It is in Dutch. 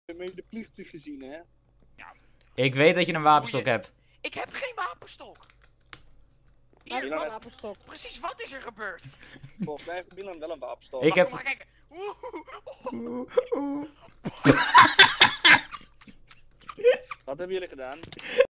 de vliegtuig gezien, hè? Ik weet dat je een wapenstok hebt. Ik heb geen wapenstok. Hij heeft Hier, een wat- wapenstok. precies wat is er gebeurd? Volgens mij heeft Milan wel een wapenstok. Ik heb... Kom maar kijken. Wat hebben jullie gedaan?